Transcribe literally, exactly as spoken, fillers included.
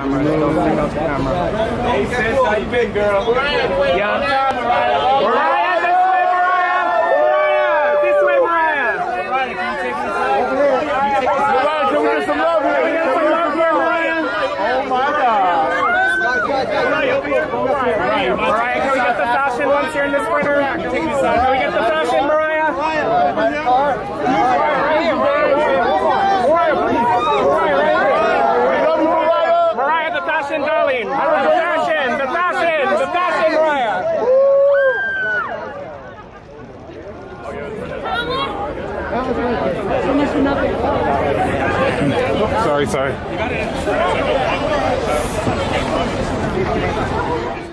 camera. Don't check out the camera. Hey sis, how you been, girl? Yeah. Mariah, this way, Mariah! Mariah! This way, Mariah! Mariah, can you take me aside? Mariah, can we get some love here? Can we get some love here, Mariah? Oh my God. Mariah, over here. Mariah, Mariah, can we get the fashion once you're in the sprinter? Can we get the fashion, Mariah? Mariah, the fashion, darling. The fashion, the fashion, the fashion, Mariah. Sorry, sorry.